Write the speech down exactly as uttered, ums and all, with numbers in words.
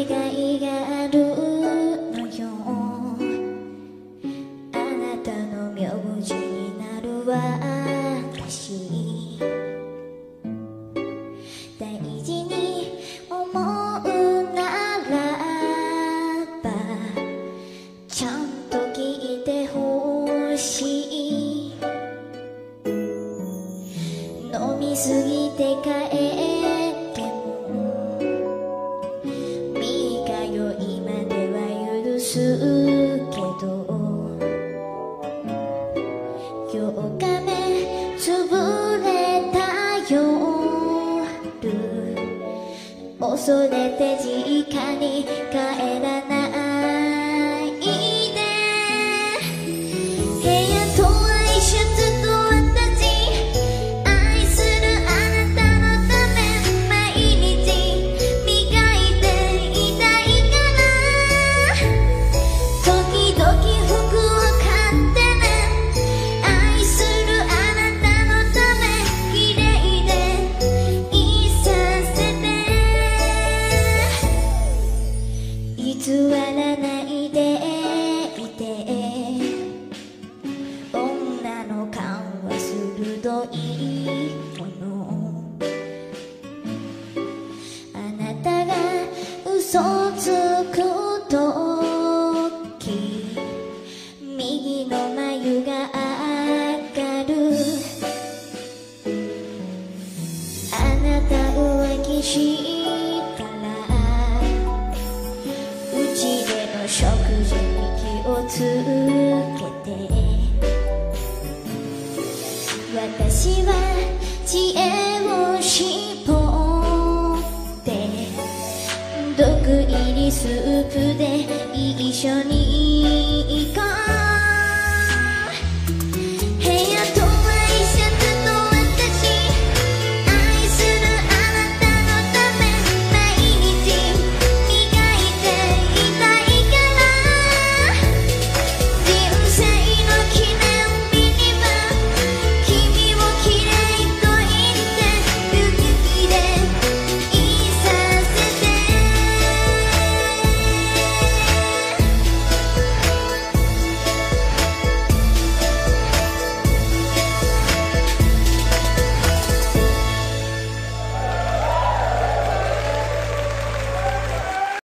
がいがあるのよ。あなたの名字になる私、大事に思うならばちゃんと聞いてほしい。飲みすぎて帰っても三日酔いまでは許すけど、ようかめ潰れた夜恐れて実家に帰らないで。部屋と挨拶と私、愛するあなたのため毎日磨いていたいから、時々服を買ってね。愛するあなたのため綺麗でいさせて。偽らないでいて、女の勘は鋭いもの。あなたが嘘つくとき右の眉が上がる。あなた浮気したらうちでの食事に気をつけて。私は知恵を絞って毒入りスープで一緒に行こう。